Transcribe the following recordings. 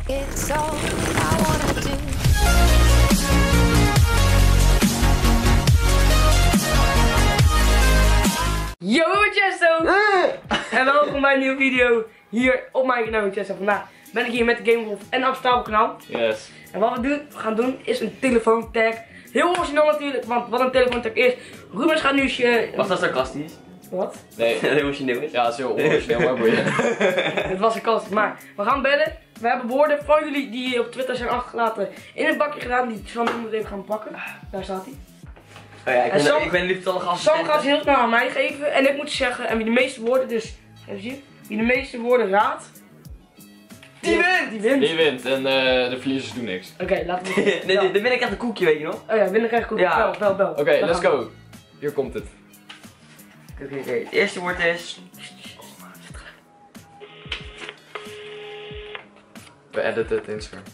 It's all I wanna do. Yo Chesto! En welkom bij een nieuwe video hier op mijn kanaal Chesto. Vandaag ben ik hier met de Gamewolf en Abstabel kanaal. Yes. En wat we gaan doen is een telefoontag. Heel origineel natuurlijk, want wat een telefoontag is. Rubens gaat nu... Was dat sarcastisch? Wat? Nee. Dat emotioneel is? Ja, dat is heel origineel, maar boeien. Het was een kast, maar we gaan bellen. We hebben woorden van jullie die op Twitter zijn achtergelaten in een bakje gedaan. Die Sam moet even gaan pakken. Daar staat hij. Oh ja, Sam- ik ben liefdallig assistent. Sam gaat ze heel snel aan mij geven en ik moet zeggen, en wie de meeste woorden, dus even zien, wie de meeste woorden raadt, Die wint! Die wint. Die wint en de verliezers doen niks. Oké, laten we Nee, dan ben ik echt een koekje, weet je nog? Oh ja, winnen krijg ik goed. Ja. Bel. Oké, Daar let's gaan we. go. Hier komt het. Oké. Het eerste woord is... We editen het in scherm.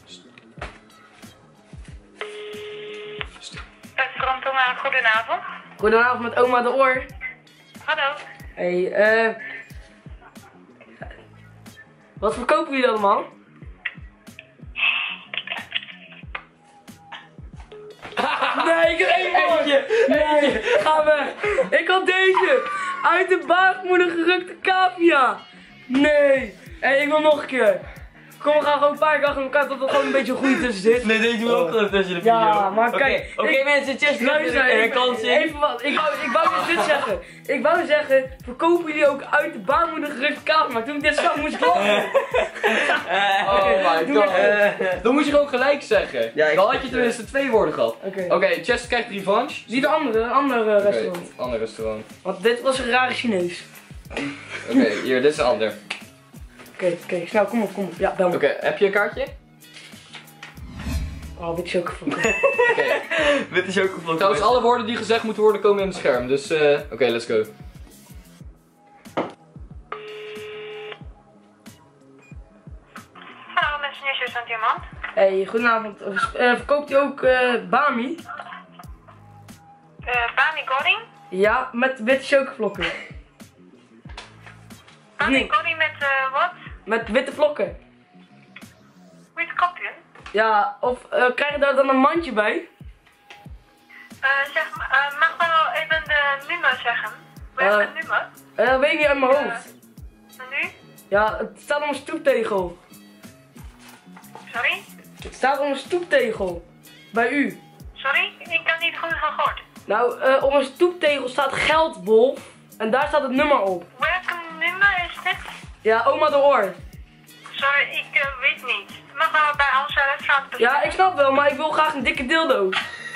Restaurant Oma, goedenavond. Goedenavond met oma de oor. Hallo. Hey, wat verkopen jullie allemaal? Nee, ik heb één woordje. Nee, ga weg. Ik had deze. Uit de baarmoeder gerukte cavia. Nee. Hey, ik wil nog een keer. Kom, we gaan gewoon een paar keer achter elkaar tot er gewoon een beetje een goede tussen zit. Nee, deze moet ook gewoon tussen de video. Ja, maar kijk. Oké, mensen, cheers. Luister, kans in. even wat. Ik wou dus dit zeggen. Ik wou zeggen, verkopen jullie ook uit de baarmoeder gerukte cavia. Maar toen ik dit zag, moest ik lachen. Oh my doe god. maar. Dan moet je gewoon gelijk zeggen. Ja, Dan had je tenminste 2 woorden gehad. Oké. Oké, Chester krijgt revanche. Niet de andere Oké, restaurant. ander restaurant. Want dit was een rare Chinees. Oké, hier, dit is een ander. Oké, snel, kom op. Ja, bel me. Oké, heb je een kaartje? Oh, dit is ook gevonden. Oké. Dit is ook gevlogen. Trouwens, alle woorden die gezegd moeten worden komen in het scherm. Dus, oké, let's go. Hallo, met Sneeuwsjes aan Diamant. Hey, goedenavond. Verkoopt u ook bami? Bami Goring. Ja, met witte chocovlokken. Bami Nee. Goring met wat? Met witte vlokken. Wit kopje. Ja, of krijg je daar dan een mandje bij? Zeg, mag wel even de nummer zeggen? Waar is het nummer? Dat weet ik niet uit mijn hoofd. En nu? Ja, het staat op een stoeptegel. Sorry? Het staat op een stoeptegel. Bij u. Sorry? Ik kan niet goed gehoord. Nou, op een stoeptegel staat geldbol. En daar staat het nummer op. Welk nummer is dit? Ja, oma de oor. Sorry, ik weet niet. Mag wel bij onze restaurant Ja, bestellen? ik snap wel, maar ik wil graag een dikke dildo.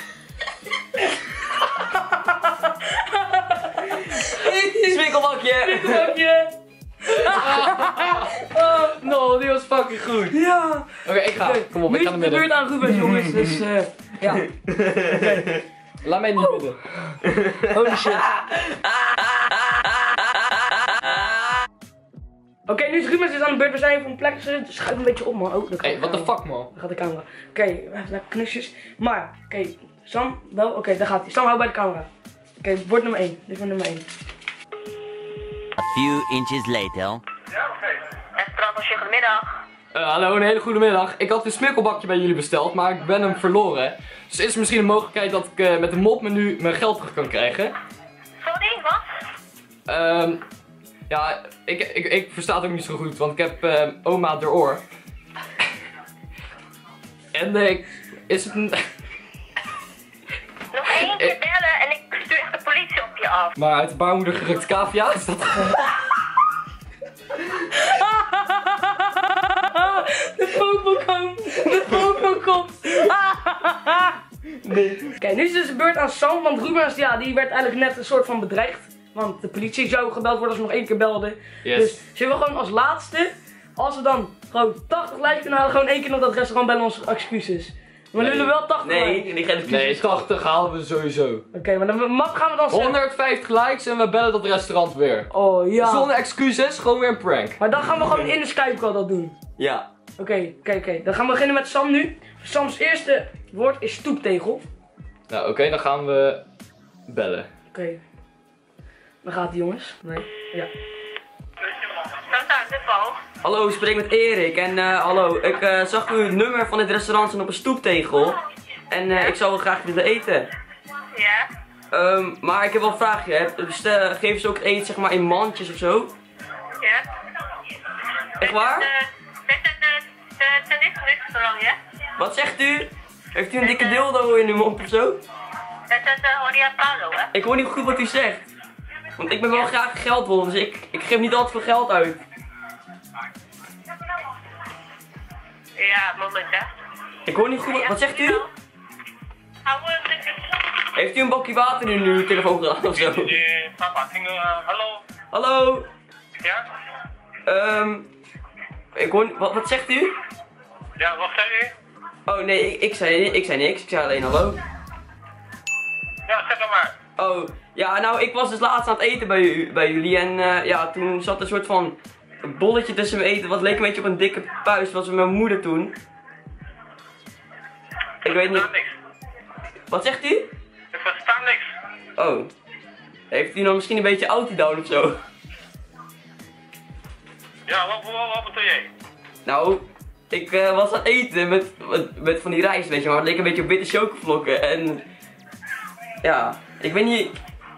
Swikkelbakje. Oh, No, die was fucking goed. ja. Oké, ik ga. Kom op, Nu ik ga is naar het de midden. beurt aan Rubens, jongens. Dus ja. Laat mij niet midden. Holy shit. Oké, nu is Rubens dus aan de beurt. We zijn even op een plek gezet. Dus schuif een beetje op, man. Oh, Hey, what the fuck, man? Daar gaat de camera. Oké, even lekker knusjes. Maar, oké, Sam, wel. Oké, daar gaat hij. Sam, hou bij de camera. Oké, woord nummer 1. Dit wordt nummer 1. A few inches later. Restaurant Osje, goedemiddag. Hallo, een hele goede middag. Ik had een smikkelbakje bij jullie besteld, maar ik ben hem verloren. Dus is er misschien een mogelijkheid dat ik met een mopmenu mijn geld terug kan krijgen? Sorry, wat? Ja, ik versta het ook niet zo goed, want ik heb oma de oor. En is het een... Nog één keer bellen en ik stuur echt de politie op je af. Maar uit de baarmoeder gerukt cavia, is dat... De popo komt. Nee. Oké, nu is dus de beurt aan Sam, want Rubens, ja, die werd eigenlijk net een soort van bedreigd. Want de politie zou gebeld worden als we nog één keer belden. Yes. Dus zullen we gewoon als laatste, als we dan gewoon 80 likes kunnen halen, gewoon één keer naar dat restaurant bellen onze excuses. Maar we willen wel 80 Nee, likes. die gaan Nee, 80 halen we sowieso. Oké, maar dan wat gaan we dan zeggen? 150 likes en we bellen dat restaurant weer. Oh ja. Zonder excuses, gewoon weer een prank. Maar dan gaan we gewoon in de Skype call dat doen. Ja. Oké. Dan gaan we beginnen met Sam nu. Sams eerste woord is stoeptegel. Nou, oké, dan gaan we bellen. Oké. Dan gaat hij, jongens. Nee. Ja. Dan staat de bal. Hallo, spreek met Erik. En hallo, ik zag uw nummer van het restaurant staan op een stoeptegel. En ik zou wel graag willen eten. Ja? Maar ik heb wel een vraagje. Geven ze ook eten zeg maar in mandjes of zo? Ja? Echt waar? Dit is een tennisrestaurant, ja? Wat zegt u? Heeft u een dikke dildo in uw mond of zo? Het is Orientalo, hè? Ik hoor niet goed wat u zegt. Want ik ben wel graag geldwol, dus ik geef niet altijd veel geld uit. Ja, moment, hè? Ik hoor niet goed. Wat zegt u? Hou even. Heeft u een bakje water in uw telefoon gedaan of zo? Papa, hallo? Hallo? Ja? Ik hoor. Wat zegt u? Ja, wat zei u? Oh nee, ik zei niks. Ik zei alleen hallo. Ja, zeg maar. Oh, ja, nou, ik was dus laatst aan het eten bij jullie en ja, toen zat een soort van bolletje tussen mijn eten, wat leek een beetje op een dikke puis, dat was met mijn moeder toen. Ik weet niet. Niks. Wat zegt u? Ik versta niks. Oh, heeft u nou misschien een beetje autodown of zo? Ja, wat bedoel jij? Nou, ik was aan het eten met van die rijst, weet je maar, het leek een beetje op witte chocovlokken en ja, ik weet niet.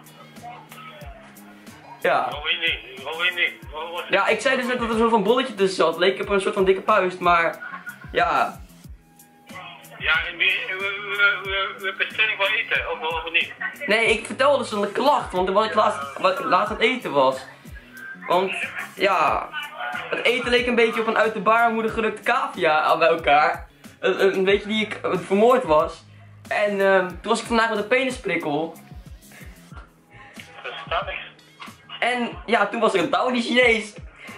Ja. Hoe niet? Ja, ik zei dus net dat er een soort van bolletje tussen zat. Leek op een soort van dikke puist, maar ja. Ja, en u bestelling van eten, of niet? Nee, ik vertelde dus een klacht, want wat ik laatst aan het eten was. Want ja, het eten leek een beetje op een uit de baarmoeder gerukte cavia bij elkaar. Een beetje die ik vermoord was. En toen was ik vandaag met een penisprikkel. Versta niks. En ja, toen was er een Tauri Chinees.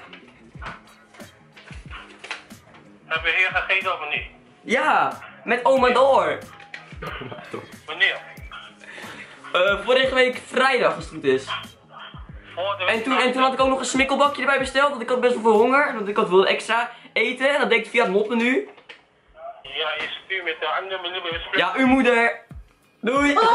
Heb je hier gegeten of niet? Ja, met oma Door. Wanneer? Vorige week vrijdag als het goed is. En toen had ik ook nog een smikkelbakje erbij besteld, want ik had best wel veel honger. Want ik had wel extra eten en dat deed ik via het mopmenu. Ja, je stuurt met de andere menu. Ja, uw moeder. Doei. Je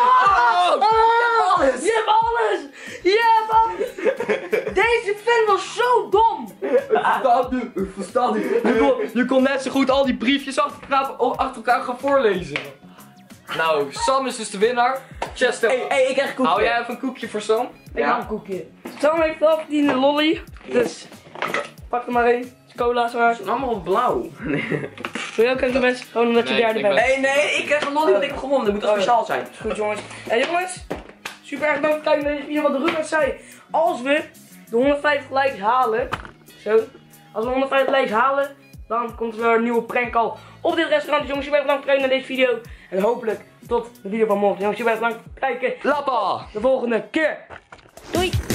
hebt alles! Je hebt alles! Deze fan was zo dom! Ik versta niet. Je kon net zo goed al die briefjes achter elkaar gaan voorlezen. Nou, Sam is dus de winnaar. Chester, Hey, ik krijg een koekje. hou jij even een koekje voor Sam? Ik haal een koekje. Sam heeft wel verdiende lolly, dus pak er maar één. Cola zwaar. Het is allemaal blauw. Wil je ook even mensen? Gewoon omdat je Nee, derde ik bent. ben- Nee, ik krijg een lolly want ik heb gewonnen. Dat moet toch speciaal zijn. Goed jongens. En jongens, super erg bedankt voor het kijken naar deze video. Wat de Ruud zei. Als we de 150 likes halen. Zo. Als we 150 likes halen. Dan komt er weer een nieuwe prank al op dit restaurant. Dus jongens, super erg bedankt voor het kijken naar deze video. En hopelijk tot de video van morgen. Jongens, super erg bedankt voor het kijken. Lappa! De volgende keer. Doei.